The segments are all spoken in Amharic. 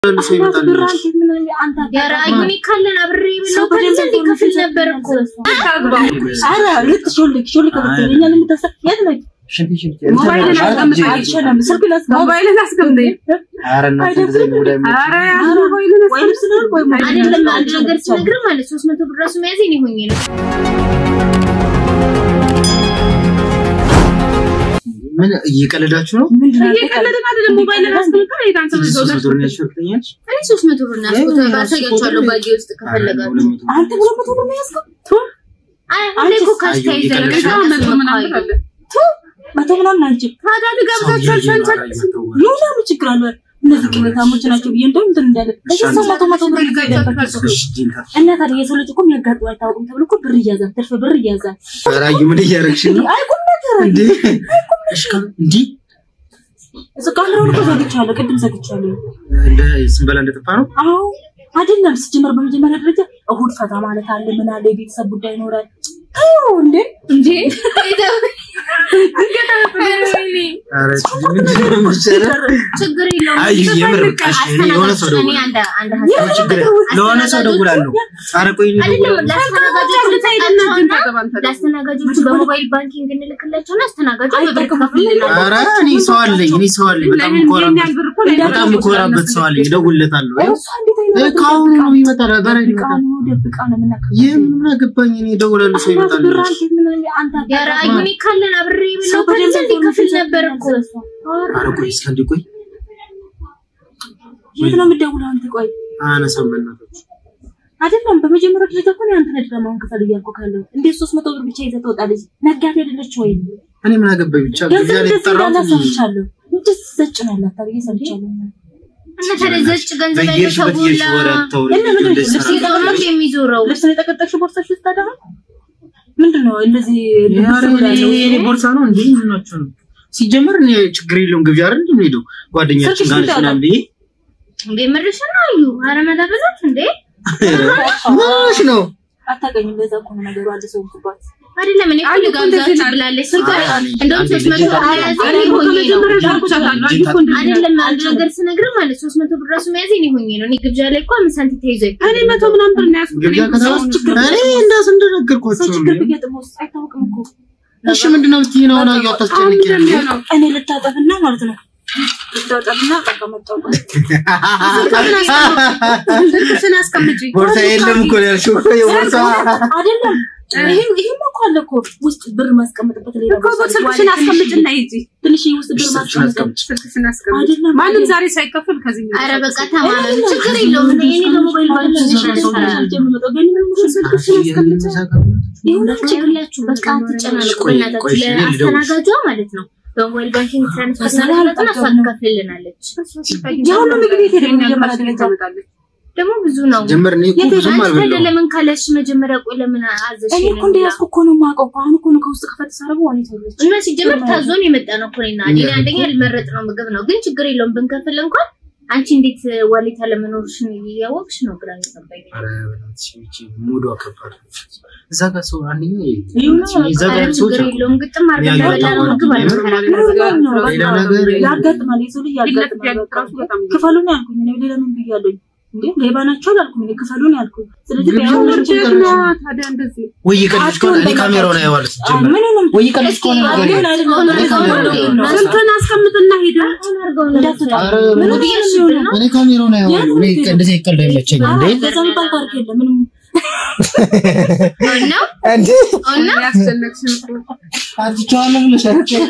يا رايني كلنا بري منو بنزل كفل نبرك ارا لتشولك بتقولي انا متسكيت موبايل اسكمدي ارنا زي موبايل انا لما اجر تنغر ማለት 300 ብር ራሱ መያዝኝ ሆኜ ነው ምን እየቀለዳችሁ ነው እየቀለድን አይደለም ሞባይል አስቀምጠን አይታንተ ነው 300 ብር ነው ያሽልኛል እኔ 300 ብር ነው ባሳያችኋለሁ ባጌ ውስጥ ከፈለጋችሁ አንተ 200 ብር ነው ያስቀምጥ አይ ሁሌ እኮ ካስተያይዘን ምናምን አንቺ ታዲያ ልጋብዛችሁ አልቻልኩ ሉላ ምን ችግር አለ እነዚህ ቅበታሞች ናቸው ብዬ እንደው እንትን እንዳለ ለሰማቶ ብር ይጋይታችሁ እና ታዲያ የሰው ልጅ እኮ የሚያጋጥው አይታወቅም ተብሎ እኮ ብር ይያዛል ትርፍ ብር ይያዛል ፈራዩ ምን እያረግሽ ነው አይ ቁም ነገር እንዴ እሽካ እንዴ እሰቃለሁ እኮ ዘግቻለሁ ቅድም ዘግቻለሁ እንደ ስንበላ እንደጠፋ ነው አዎ አይደለም ሲጀመር በመጀመሪያ ደረጃ እሁድ ፈታ ማለት አለ ምን አለ የቤተሰብ ጉዳይ ይኖራል አዎ እንዴ አረ ችግር የለውም አይ የምር በቃሽ የሆነ ሰው ደውል ችግር ለሆነ ሰው ደውላለሁ አረ ቆይ ለአስተናጋጆቹ በሞባይል ባንኪንግ እንልክላቸውና አስተናጋጆቹ በብር ከፍለናል አረ እኔ ሰው አለኝ በጣም ኮራበት ሰው አለኝ ደውልለታለሁ ካሁን ነው ይመጣል በረድ ይመጣል ደብቃ ነው ምናከው የምን አገባኝ እኔ ደውላለሁ ሰው ይመጣል يا رايني كلنا بري منو بنزل كفل نبرك አረ ቆይ እስከ ቆይ የት ነው የምትደውለው አንተ ቆይ አና ሰምበናቶች አይደለም በመጀመሪያ ደረጃ እኮ ነው አንተ ነድራማውን ከፈል ይያልኩ ካለው እንዴ 300 ብር ብቻ ይዘህ ትወጣለች ነጋዴ አይደለች ወይ እኔ ምን አገባኝ ብቻ ግብያ ላይ ተጠራው ሰምቻለሁ እንዴ ዘጭ ነው ያላት ታዲያ ሰምቻለሁ እና ተረዘጭ ገንዘብ አይተውላ እና ምንድን ነው ሲጠቅመው የሚዞረው ለሰው የተቀጠቅሽ ቦርሳሽ ውስጥ ታዲያ ምንድነው እንደዚህ እኔ ቦርሳ ነው እንዴ ምንናቸው ነው ሲጀመር እኔ ችግር የለውም ግብያ አይደል እንደምሄደው ጓደኛችን ጋር ስለምብ እንዴ ምርሽና አዩ አረመዳ በዛት እንዴ ማሽ ነው አታገኝም ለዛ እኮ ነው ነገሩ አዲስ ወንኩባት አይደለም እኔ ሁሉ ጋብዛችሁ ብላለች ስልካሽ እንደውም 300 አይደለም አንድ ነገር ስነግር ማለት 300 ብር ራሱ መያዝኝ ሆኜ ነው እኔ ግብዣ ላይ እኮ 5 ሳንቲም ተይዘኝ እኔ 100 ምናምን ብር ነው ያስኩት እኔ እንዳስ እንደነገርኳችሁ ችግር ቢገጥመው አይታወቅም እኮ እሺ ምንድነው የምትይነው ነው ያታስጨንቂ እኔ ልታጠፍና ማለት ነው ልታጠፍና ተቀመጣው ስልክሽን አስቀምጪ ቦርሳ የለም እኮ ያልሽው ቦርሳ አይደለም ይሄ ማቆለ እኮ ውስጥ ብር ማስቀመጥበት ሌላ ቦርሳ ስልክሽን አስቀምጪና ይጂ ትንሽ ውስጥ ብር ማስቀመጥ ስልክሽን አስቀምጪ ማንም ዛሬ ሳይከፍል ከዚህ አረ በቃ ተማመን ችግር የለውም እኔ በሞባይል ባንኪንግ ይሁንላችሁ በቃ ትጨናነቁ በእናታችሁ ለአስተናጋጇ ማለት ነው በሞባይል ባንኪንግ ትራንስፈር እናደርጋለን አሳልከፍልናለች ያው ነው ምግብ ቤት ሄደን መጀመሪያ ደረጃ መጣለች ደግሞ ብዙ ነው ጀመር ነው እኮ ብዙ ማለት ነው ለምን ካለሽ መጀመሪያ ቆይ ለምን አዘሽ እኔ እኮ እንደያዝኩ እኮ ነው ማቀው አሁን እኮ ነው ከውስጥ ከፈት ሳረቡ አሁን ይተውልሽ እና ሲጀመር ታዞን የመጣ ነው ኮሪና አዲና አንደኛ ልመረጥ ነው ምግብ ነው ግን ችግር የለውም ብንከፍል እንኳን አንቺ እንዴት ዋሌታ ለመኖርሽን ያወቅሽ ነው ግራ ይገባኝ አረ እቺ ሙዶ አከፋር እዛ ጋር ሰው አንደኛ እዛ ጋር ሰው የለውም ግጥም አድርገን በላው ምግብ አልከራከረ ሌላ ነገር ያጋጥማል የሰው ልጅ ያጋጥማል ክፈሉን ያልኩኝ ነው ሌላ ምን ብያለሁ እንዴ ሌባናቸው አልኩኝ ክፈሉን ያልኩኝ ስለዚህ ታዲያ እንደዚህ ወይ ይቀልሽ ኮን እኔ ካሜራውን አይዋልስ ጀመር ወይ ይቀልሽ ኮን ነገር ስልክህን አስቀምጥና ሄደ እኔ ካሜራውን አይዋል እኔ እንደዚህ ይቀልድ አይመቸኝ እንዴ ለዛም ባንክ የለም ምንም ነው እንዴ እና ያስጨነቅሽን እኮ አጥቻለሁ ብለሽ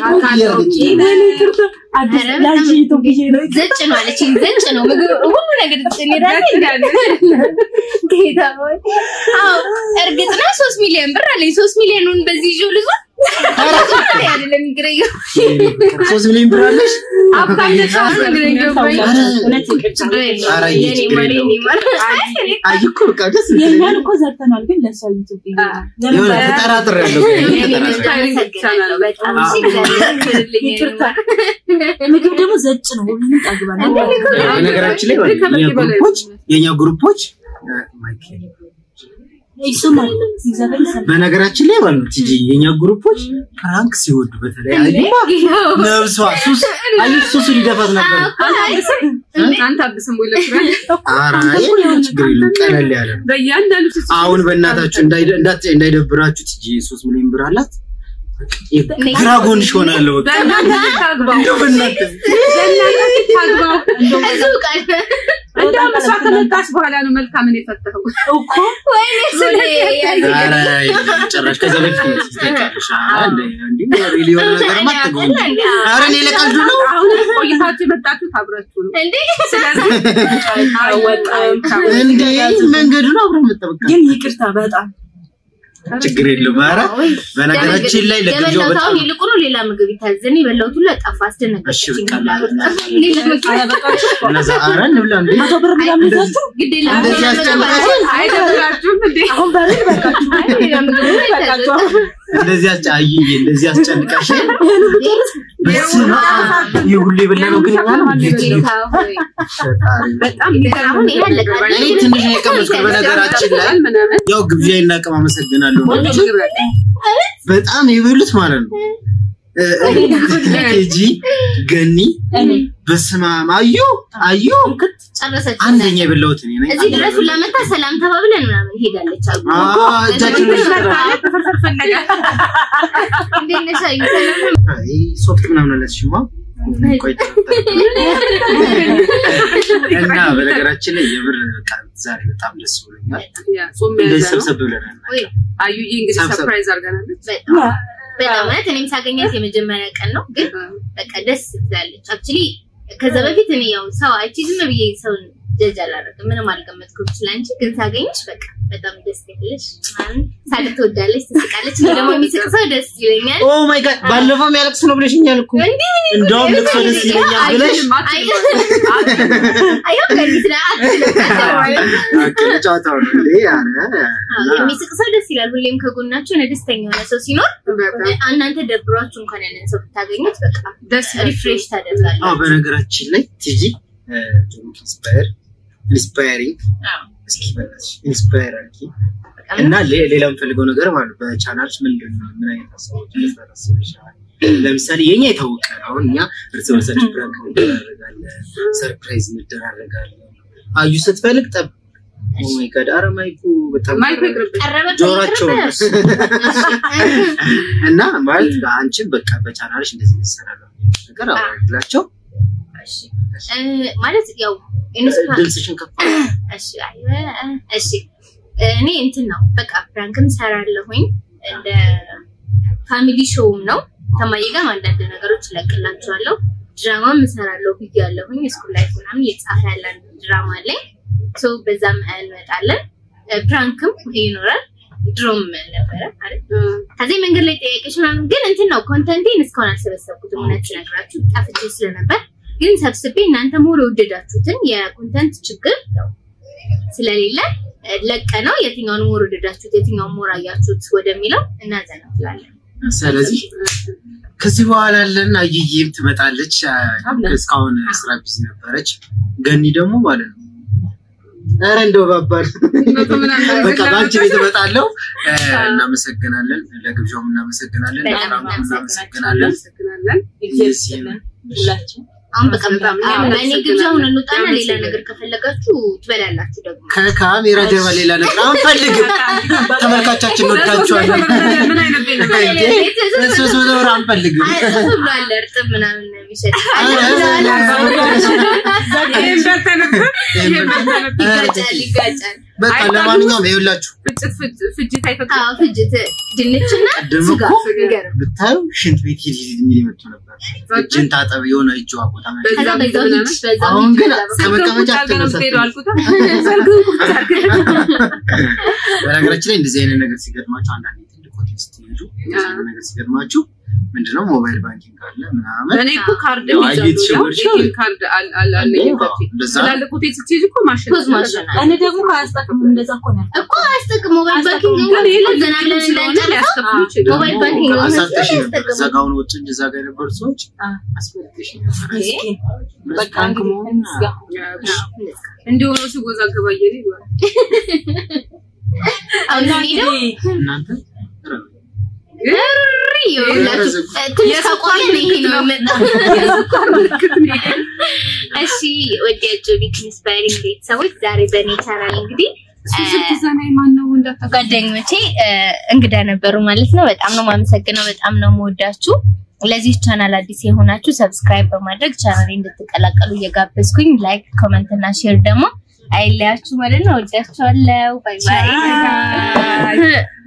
አዲስ ላንቺ ኢትዮጵያ ነው ዘጭ ነው አለችኝ ዘጭ ነው ምግብ ሁሉ ነገር ትኔራለች ጌታ ሆይ አው እርግጥ ነው 3 ሚሊዮን ብር አለኝ 3 ሚሊዮኑን በዚህ ይዤው ልዙ አይደለም ግሬዮ 3 ሚሊዮን ብር አለሽ አፍታለሽ ግሬዮ አረ አይኩ ካደስ የኛን እኮ ዘርተናል ግን ለሰው ኢትዮጵያ የሆነ ተጠራጥር ያለው በጣም ሲገርም ምግብ ደግሞ ዘጭ ነው ሁሉም ታግባና ነገራችን ላይ የኛ ግሩፖች ይሰማል እግዚአብሔር ይሰማል በነገራችን ላይ ማለት ቲጂ የኛ ግሩፖች ፕራንክ ሲወዱ በተለይ አይደማ ነብሷ ሱስ ሱስ ሊደፋት ነበር አንተ አብስም ወይ ለፍራን አራይ ችግር የለም ቀለል ያለ በእያንዳንዱ አሁን በእናታችሁ እንዳይደብራችሁ ቲጂ 3 ሚሊዮን ብር አላት ግራጎንሽ ሆናለሁ በቃ እንደው በእናትህ እንደው መስዋዕትነታስ በኋላ ነው መልካምን የፈተው እኮ ወይኔ ስለዚህ አራይ ጭራሽ ከዛ በፊት ተቃልሻ እንዴ ሪሊዮን ነገር ማጥገው አረ እኔ ለቀልዱ ነው አሁን ቆይታችሁ መጣችሁ ታብራችሁ ነው እንዴ እንዴ መንገዱን አብረን መጣበቃ ግን ይቅርታ በጣም ችግር የለም ማራ በነገራችን ላይ ለግብዣው በጣም ይልቁኑ ሌላ ምግብ ይታዘን ይበላውት ሁሉ ጠፋ አስደነገጥኩኝ ሌላ ምግብ እነዛ አራን ብላ እንዴ መቶ ብር ምናምንታችሁ ግዴላ እንደዚህ ያስጨንቃችሁ አይደብራችሁም እንዴ አሁን በረድ በቃችሁ ሌላ ምግብ ይታዘን እንደዚህ አጫይ እንደዚህ ያስጨንቃሽ በስማ ይሁሉ ይበላው ግን በጣም አሁን ያለቀ እኔ ትንሽ የቀመስኩ በነገራችን ላይ ያው ግብዣዬና ቀማ አመሰግናለሁ በጣም ይበሉት ማለት ነው ቲጂ ገኒ በስማ አዩ ጨረሰች አንደኛ የበላውት እኔ ነኝ እዚህ ድረስ ለመጣ ሰላም ተባብለን ምናምን ሄዳለች እጃችን ተፈርፈር ፈለጋ እንደነሳ አይ ሶፍት ምናምን አለሽማ ቆይታ እና በነገራችን ላይ የብር ቃል ዛሬ በጣም ደስ ብሎኛል ያ ጾም እንደዚህ ሰብሰብ ብለናል አዩዬ እንግዲህ ሰርፕራይዝ አርጋናለች በጣም እኔም ሳገኛት የመጀመሪያ ቀን ነው ግን በቃ ደስ ትላለች አክቹሊ ከዛ በፊት እኔ ያው ሰው አይቺ ዝም ብዬ ሰው ጀጅ አላደረግም ምንም አልገመትኩም ስለአንቺ ግን ሳገኝሽ በቃ በጣም ደስ ትላለሽ ማን ሳልተወዳለች ትስቃለች ደግሞ የሚስቅ ሰው ደስ ይለኛል ኦ ማይ ጋድ ባለፈው ያለቅስ ነው ብለሽኛል እኮ እንደውም ልቅሶ ደስ ይለኛል ብለሽ አይ ከዚህ ስለአት ጫታው ነው እንዴ የሚስቅ ሰው ደስ ይላል ሁሌም ከጎናችሁ ደስተኛ ሆነ ሰው ሲኖር እናንተ ደብሯችሁ እንኳን ያለን ሰው ብታገኙት በቃ ደስ ሪፍሬሽ ታደርጋላችሁ አዎ በነገራችን ላይ ቲጂ ኢንስፓየሪንግ እስኪ በላሽ ኢንስፓየሪንግ እና ሌላም ፈልገው ነገር ማለት በቻናልሽ ምን አይነት ሀሳቦች ተነሳሰሽ ለምሳሌ የኛ የታወቀ አሁን እኛ እርስ በርሳችን ፕራንክ እንደራረጋለን ሰርፕራይዝ እንደራረጋለን አዩ ስትፈልግ ጠብ ኦ ማይ ጋድ አረ ማይኩ በጣም ጆራቸው እና ማለት አንቺ በቃ በቻናልሽ እንደዚህ ይሰራል ነገር አብራላችሁ እሺ ማለት ያው ድምጽሽን ከፍ እሺ እኔ እንትን ነው በቃ ፕራንክም ሰራለሁኝ እንደ ፋሚሊ ሾውም ነው ተማየ ጋር አንዳንድ ነገሮች ለቅላችኋለሁ ድራማም ሰራለሁ ብያለሁኝ ስኩል ላይፍ ምናምን የጻፈ ያለ ድራማ ላይ ሶ በዛም እንመጣለን ፕራንክም ይኖራል ድሮም ነበረ አይደል ከዚህ መንገድ ላይ ጠይቀሽ ምናምን ግን እንትን ነው ኮንተንቴን እስካሁን አልሰበሰብኩትም እውነት ነግራችሁ ጣፍቼ ስለነበር ግን ሰብስቤ እናንተ ሞር ወደዳችሁትን የኮንተንት ችግር ነው ስለሌለ ለቀነው የትኛውን ሞር ወደዳችሁት የትኛውን ሞር አያችሁት ወደሚለው እናዘናለን ስለዚህ ከዚህ በኋላ ለና አየይም ትመጣለች እስካሁን ስራ ቢዚ ነበረች ገኒ ደግሞ ማለት ነው አረ እንደው ባባል በቃ ባንቺ ቤት ተመጣለው እናመሰግናለን ለግብዣው እናመሰግናለን እናመሰግናለን ሁላችሁ አሁን በቃ እኔ ግብዣውን እንውጣና ሌላ ነገር ከፈለጋችሁ ትበላላችሁ ደግሞ ከካሜራ ጀርባ ሌላ ነገር አንፈልግም ተመልካቻችን ወዳችኋለን ምን አይነት ቤት እሱ ዞር አንፈልግም ብሏል እርጥብ ምናምን የሚሸጥ ይጋጫል በቃ ለማንኛውም ይኸውላችሁ ፍጅት አይፈቅም ፍጅት ድንችና ስጋ ብታዩ ሽንት ቤት ሂድ የሚል መጥቶ ነበር እጅን ታጠብ የሆነ እጅ ዋቆታ አሁን ግን ከመቀመጫ በነገራችን ላይ እንደዚህ አይነት ነገር ሲገጥማችሁ አንዳንዴ ትልቅ ሆቴል ስትሄዱ ነገር ሲገጥማችሁ ምንድነው ሞባይል ባንኪንግ አለ ምናምን እኔ እኮ ካርድ ይዘው ካርድ አላለኝ ለለ ሆቴል ስትሄጂ እኮ ማሽን እኔ ደግሞ ካስጠቅም እንደዛ እኮ አያስጠቅም ሞባይል ባንኪንግ ግን ለዘና ብለን እንዳንጨርስ ሞባይል ባንኪንግ አሳጥተሽ ዘጋውን ወጥ እንጂ ዘጋ የነበሩ ሰዎች አስፈልግሽ በቃ እንዲሁ ነው ሲወዛገባ ይሄ እናንተ እሺ ወዲያችሁ ኢንስፓይሪንግ ቤተሰቦች ዛሬ በኔ ቻናል እንግዲህ ጓደኞቼ እንግዳ ነበሩ ማለት ነው። በጣም ነው ማመሰግነው። በጣም ነው የምወዳችሁ። ለዚህ ቻናል አዲስ የሆናችሁ ሰብስክራይብ በማድረግ ቻናሌን እንድትቀላቀሉ እየጋበዝኩኝ ላይክ፣ ኮሜንት እና ሼር ደግሞ አይለያችሁ ማለት ነው። ወዳችኋለሁ። ባይ ባይ።